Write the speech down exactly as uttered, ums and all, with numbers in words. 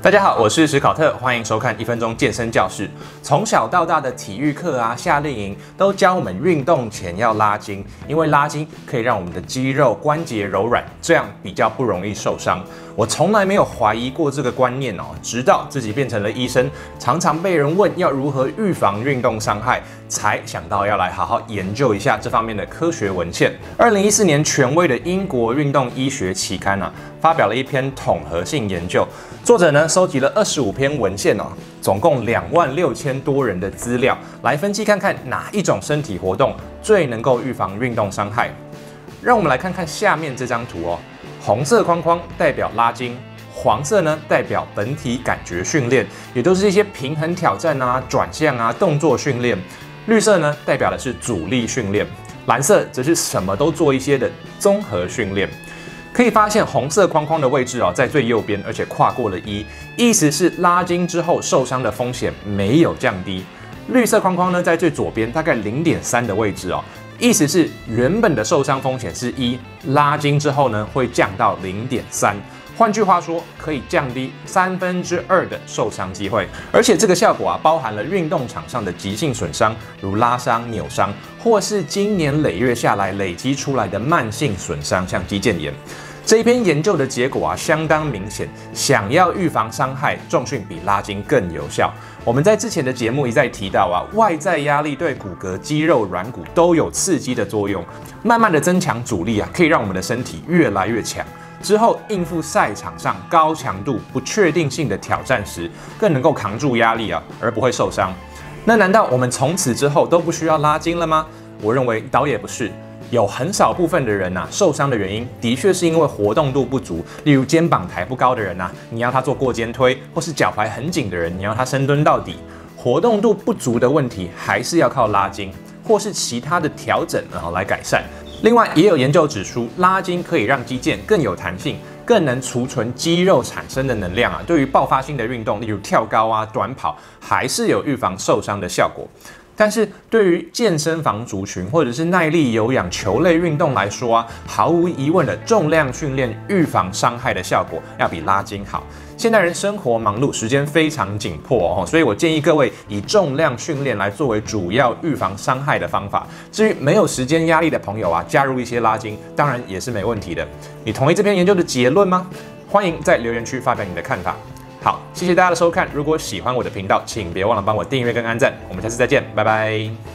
大家好，我是史考特，欢迎收看一分钟健身教室。从小到大的体育课啊、夏令营都教我们运动前要拉筋，因为拉筋可以让我们的肌肉关节柔软，这样比较不容易受伤。我从来没有怀疑过这个观念哦，直到自己变成了医生，常常被人问要如何预防运动伤害，才想到要来好好研究一下这方面的科学文献。二零一四年，权威的英国运动医学期刊啊，发表了一篇统合性研究，作者呢收集了二十五篇文献哦，总共两万六千多人的资料，来分析看看哪一种身体活动最能够预防运动伤害。让我们来看看下面这张图哦。红色框框代表拉筋，黄色呢代表本体感觉训练，也都是一些平衡挑战啊、转向啊、动作训练。绿色呢代表的是阻力训练，蓝色则是什么都做一些的综合训练。可以发现红色框框的位置哦，在最右边，而且跨过了一，意思是拉筋之后受伤的风险没有降低。绿色框框呢在最左边，大概零点三的位置哦。意思是原本的受伤风险是一，拉筋之后呢会降到零点三，换句话说可以降低三分之二的受伤机会。而且这个效果啊包含了运动场上的急性损伤，如拉伤、扭伤，或是经年累月下来累积出来的慢性损伤，像肌腱炎。这一篇研究的结果啊相当明显，想要预防伤害，重训比拉筋更有效。我们在之前的节目一再提到啊，外在压力对骨骼、肌肉、软骨都有刺激的作用，慢慢的增强阻力啊，可以让我们的身体越来越强。之后应付赛场上高强度、不确定性的挑战时，更能够扛住压力啊，而不会受伤。那难道我们从此之后都不需要拉筋了吗？我认为倒也不是。有很少部分的人啊，受伤的原因的确是因为活动度不足，例如肩膀抬不高的人啊，你要他做过肩推，或是脚踝很紧的人，你要他深蹲到底。活动度不足的问题，还是要靠拉筋或是其他的调整然后来改善。另外，也有研究指出，拉筋可以让肌腱更有弹性，更能储存肌肉产生的能量啊，对于爆发性的运动，例如跳高啊、短跑，还是有预防受伤的效果。但是对于健身房族群或者是耐力有氧球类运动来说啊，毫无疑问的重量训练预防伤害的效果要比拉筋好。现代人生活忙碌，时间非常紧迫哦，所以我建议各位以重量训练来作为主要预防伤害的方法。至于没有时间压力的朋友啊，加入一些拉筋，当然也是没问题的。你同意这篇研究的结论吗？欢迎在留言区发表你的看法。好，谢谢大家的收看。如果喜欢我的频道，请别忘了帮我订阅跟按赞。我们下次再见，拜拜。